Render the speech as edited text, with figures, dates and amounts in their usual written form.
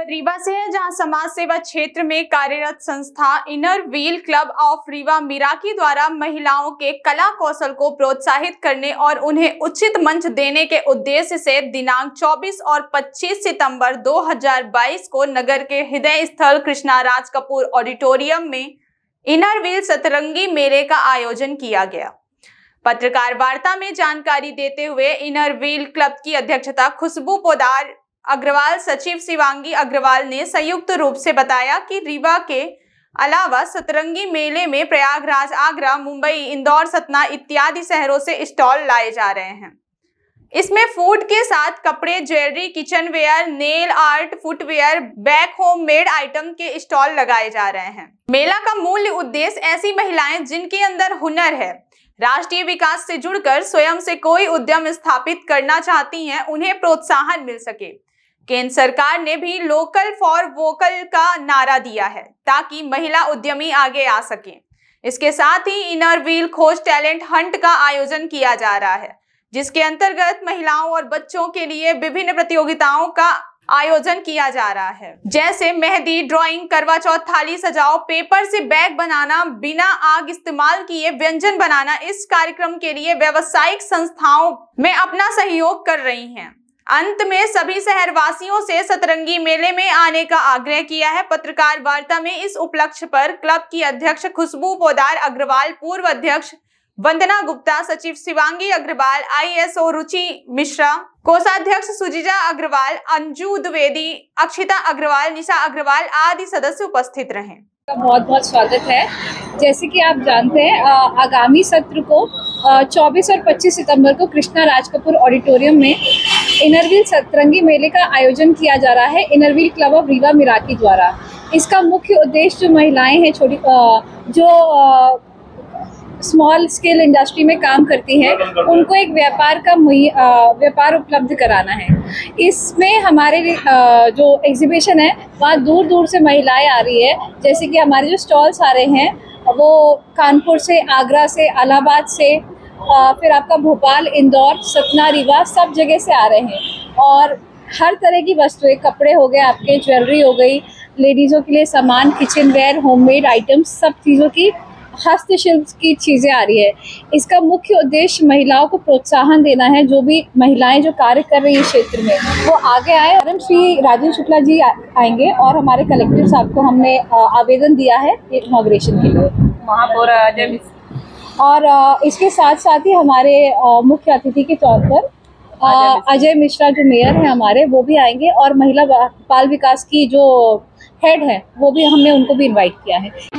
खबर रीवा से है, जहां समाज सेवा क्षेत्र में कार्यरत संस्था inner wheel club of Rewa Miraki द्वारा महिलाओं के कला कौशल को प्रोत्साहित करने और उन्हें उचित मंच देने के उद्देश्य से दिनांक 24 और 25 सितंबर 2022 को नगर के हृदय स्थल कृष्णा राज कपूर ऑडिटोरियम में इनर व्हील सतरंगी मेले का आयोजन किया गया। पत्रकार वार्ता में जानकारी देते हुए इनर व्हील क्लब की अध्यक्षता खुशबू पोदार अग्रवाल सचिव शिवांगी अग्रवाल ने संयुक्त रूप से बताया कि रीवा के अलावा सतरंगी मेले में प्रयागराज, आगरा, मुंबई, इंदौर, सतना इत्यादि शहरों से स्टॉल लाए जा रहे हैं। इसमें फूड के साथ कपड़े, jewellery, kitchen ware, nail art, footwear, back home made item के स्टॉल लगाए जा रहे हैं। मेला का मूल उद्देश्य ऐसी महिलाएं जिनके अंदर हुनर है, राष्ट्रीय विकास से जुड़कर स्वयं से कोई उद्यम स्थापित करना चाहती हैं, उन्हें प्रोत्साहन मिल सके। केंद्र सरकार ने भी लोकल फॉर वोकल का नारा दिया है ताकि महिला उद्यमी आगे आ सके। इसके साथ ही इनर व्हील खोज टैलेंट हंट का आयोजन किया जा रहा है, जिसके अंतर्गत महिलाओं और बच्चों के लिए विभिन्न प्रतियोगिताओं का आयोजन किया जा रहा है, जैसे मेहंदी, ड्राइंग, करवा चौथ थाली सजाओ, पेपर से बैग बनाना, बिना आग इस्तेमाल किए व्यंजन बनाना। इस कार्यक्रम के लिए व्यावसायिक संस्थाओं में अपना सहयोग कर रही हैं। अंत में सभी शहरवासियों से सतरंगी मेले में आने का आग्रह किया है। पत्रकार वार्ता में इस उपलक्ष्य पर क्लब की अध्यक्ष खुशबू पोदार अग्रवाल, पूर्व अध्यक्ष वंदना गुप्ता, सचिव शिवांगी अग्रवाल, ISO रुचि मिश्रा, कोषाध्यक्ष सुजीजा अग्रवाल, अंजू द्विवेदी, अक्षिता अग्रवाल, निशा अग्रवाल आदि सदस्य उपस्थित रहे। बहुत बहुत स्वागत है। जैसे कि आप जानते हैं, आगामी सत्र को 24 और 25 सितंबर को कृष्णा राज कपूर ऑडिटोरियम में इनर व्हील सतरंगी मेले का आयोजन किया जा रहा है inner wheel club of Rewa Miraki द्वारा। इसका मुख्य उद्देश्य जो महिलाएं हैं, छोटी जो स्मॉल स्केल इंडस्ट्री में काम करती हैं, उनको एक व्यापार उपलब्ध कराना है। इसमें हमारे जो एग्जीबिशन है वहाँ दूर दूर से महिलाएं आ रही है। जैसे कि हमारे जो स्टॉल्स आ रहे हैं वो कानपुर से, आगरा से, इलाहाबाद से, फिर आपका भोपाल, इंदौर, सतना, रीवा सब जगह से आ रहे हैं। और हर तरह की वस्तुएं, कपड़े हो गए, आपके ज्वेलरी हो गई, लेडीज़ों के लिए सामान, किचन वेयर, होममेड आइटम्स, सब चीज़ों की हस्तशिल्प की चीज़ें आ रही है। इसका मुख्य उद्देश्य महिलाओं को प्रोत्साहन देना है। जो भी महिलाएं जो कार्य कर रही है क्षेत्र में, वो आगे आए। श्री राजेंद्र शुक्ला जी आएंगे और हमारे कलेक्टर साहब को हमने आवेदन दिया है इनॉग्रेशन के लिए, महापौर अजय मिश्रा। और इसके साथ साथ ही हमारे मुख्य अतिथि के तौर पर अजय मिश्रा जो मेयर हैं हमारे, वो भी आएंगे। और महिला बाल विकास की जो हेड है वो भी, हमने उनको भी इनवाइट किया है।